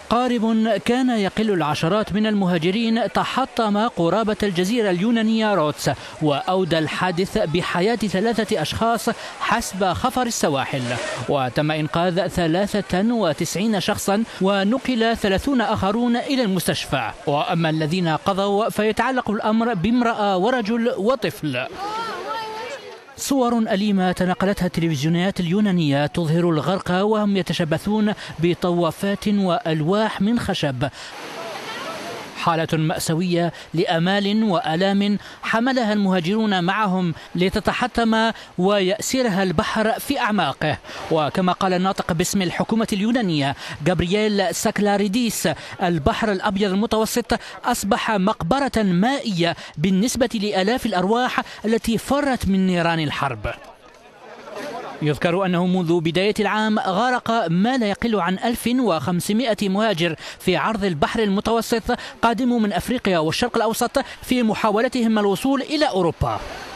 قارب كان يقل العشرات من المهاجرين تحطم قرابة الجزيرة اليونانية رودس، وأودى الحادث بحياة 3 أشخاص حسب خفر السواحل، وتم إنقاذ 93 شخصا ونقل 30 آخرون إلى المستشفى. وأما الذين قضوا فيتعلق الأمر بامرأة ورجل وطفل. صور أليمة تنقلتها التلفزيونات اليونانية تظهر الغرق وهم يتشبثون بطوافات وألواح من خشب. حالة مأساوية لآمال وآلام حملها المهاجرون معهم لتتحطم ويأسرها البحر في أعماقه. وكما قال الناطق باسم الحكومة اليونانية جابرييل ساكلارديس، البحر الأبيض المتوسط أصبح مقبرة مائية بالنسبة لآلاف الأرواح التي فرت من نيران الحرب. يذكر أنه منذ بداية العام غرق ما لا يقل عن 1500 مهاجر في عرض البحر المتوسط قادموا من أفريقيا والشرق الأوسط في محاولتهم الوصول إلى أوروبا.